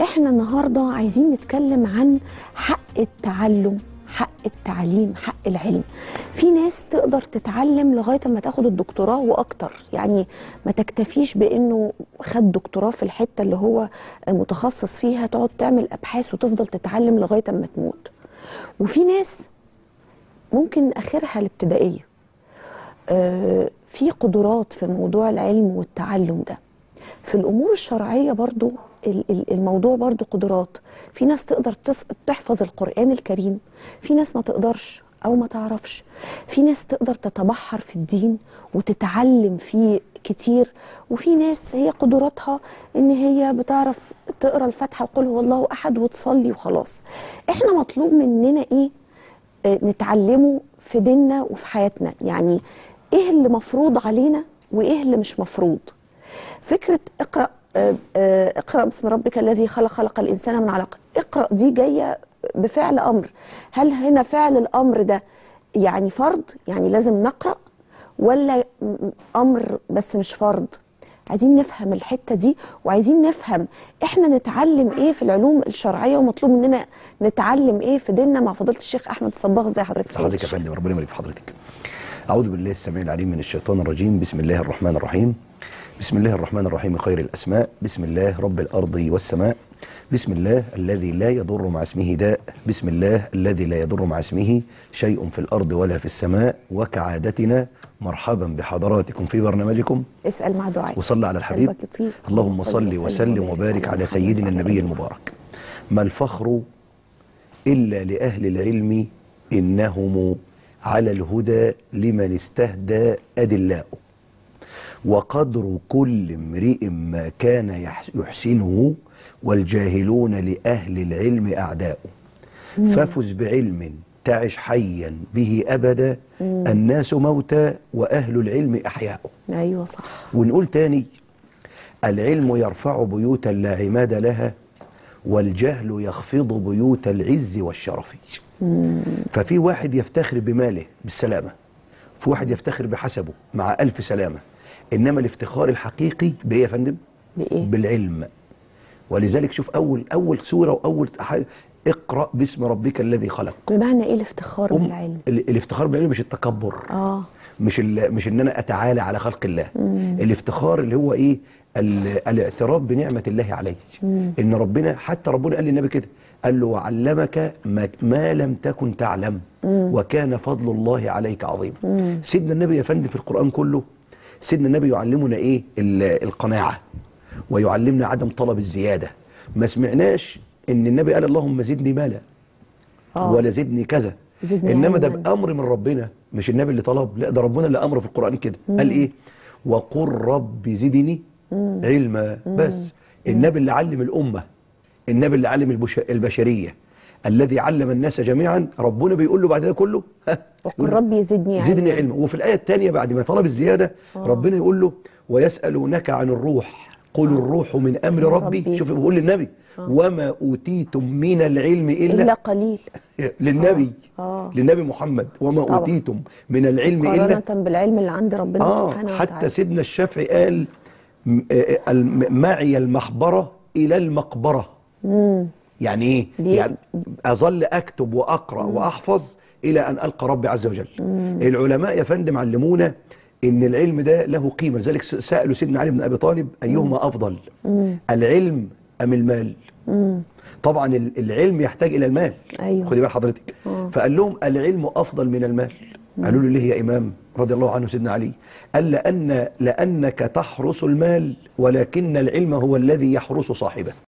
احنا النهارده عايزين نتكلم عن حق التعلم، حق التعليم، حق العلم. في ناس تقدر تتعلم لغايه ما تاخد الدكتوراه واكتر، يعني ما تكتفيش بانه خد دكتوراه في الحته اللي هو متخصص فيها، تقعد تعمل ابحاث وتفضل تتعلم لغايه ما تموت. وفي ناس ممكن اخرها الابتدائيه. في قدرات في موضوع العلم والتعلم ده. في الامور الشرعيه برضو الموضوع برضو قدرات. في ناس تقدر تحفظ القرآن الكريم، في ناس ما تقدرش او ما تعرفش. في ناس تقدر تتبحر في الدين وتتعلم فيه كتير، وفي ناس هي قدراتها ان هي بتعرف تقرا الفاتحه وقل هو الله احد وتصلي وخلاص. احنا مطلوب مننا ايه؟ نتعلمه في ديننا وفي حياتنا. يعني ايه اللي مفروض علينا وايه اللي مش مفروض؟ فكرة اقرأ باسم ربك الذي خلق، خلق الإنسان من علق. اقرأ دي جاية بفعل أمر. هل هنا فعل الأمر ده يعني فرض، يعني لازم نقرأ، ولا أمر بس مش فرض؟ عايزين نفهم الحتة دي، وعايزين نفهم احنا نتعلم ايه في العلوم الشرعية، ومطلوب مننا نتعلم ايه في ديننا. مع فضيلة الشيخ أحمد الصباغ. ازي حضرتك؟ حضرتك يا فندم، ربنا يبارك في حضرتك. أعوذ بالله السميع العليم من الشيطان الرجيم. بسم الله الرحمن الرحيم. بسم الله الرحمن الرحيم خير الأسماء. بسم الله رب الأرض والسماء. بسم الله الذي لا يضر مع اسمه داء. بسم الله الذي لا يضر مع اسمه شيء في الأرض ولا في السماء. وكعادتنا مرحبا بحضراتكم في برنامجكم اسأل مع دعاء وصلى على الحبيب. اللهم صل وسلم وبارك على سيدنا النبي المبارك. ما الفخر إلا لأهل العلم إنهم على الهدى لمن استهدى أدلاء. وقدر كل امرئ ما كان يحسنه والجاهلون لأهل العلم أعداء. فافز بعلم تعش حيا به أبدا. الناس موتى وأهل العلم أحياء. أيوة صح. ونقول تاني: العلم يرفع بيوتا لا عماد لها، والجهل يخفض بيوت العز والشرف. ففي واحد يفتخر بماله بالسلامة، في واحد يفتخر بحسبه مع ألف سلامة. إنما الافتخار الحقيقي بإيه يا فندم؟ بإيه؟ بالعلم. ولذلك شوف أول سورة وأول حاجة: اقرأ باسم ربك الذي خلق. بمعنى إيه الافتخار بالعلم؟ الافتخار بالعلم مش التكبر. مش إن أنا أتعالى على خلق الله. الافتخار اللي هو إيه؟ الاعتراف بنعمة الله عليك. إن ربنا، حتى ربنا قال للنبي كده، قال له: وعلمك ما لم تكن تعلم وكان فضل الله عليك عظيما. سيدنا النبي يا فندم في القرآن كله، سيدنا النبي يعلمنا ايه؟ القناعة، ويعلمنا عدم طلب الزيادة. ما سمعناش ان النبي قال اللهم زدني مالا ولا زدني كذا، انما ده بأمر من ربنا، مش النبي اللي طلب، لا ده ربنا اللي امره في القرآن كده. قال ايه؟ وقل رب زدني علما. بس النبي اللي علم الأمة، النبي اللي علم البشرية، الذي علم الناس جميعا، ربنا بيقول له بعد ده كله وقل ربي زدني علما. وفي الآية الثانية بعد ما طلب الزيادة ربنا يقول له: ويسألونك عن الروح قل الروح من أمر ربي. شوف بيقول للنبي: وما أوتيتم من العلم إلا قليل. للنبي للنبي محمد: وما طبعا. أوتيتم من العلم إلا مقارنة بالعلم اللي عند ربنا سبحانه وتعالى. حتى سيدنا الشافعي قال: معي المحبرة إلى المقبرة. يعني ايه؟ يعني اظل اكتب واقرا واحفظ الى ان القى ربي عز وجل. العلماء يا فندم علمونا ان العلم ده له قيمه. لذلك سالوا سيدنا علي بن ابي طالب: ايهما افضل، العلم ام المال؟ طبعا العلم يحتاج الى المال. أيوة. خدي بال حضرتك. فقال لهم: العلم افضل من المال. قالوا له: ليه يا امام؟ رضي الله عنه سيدنا علي قال: لانك تحرس المال ولكن العلم هو الذي يحرس صاحبه.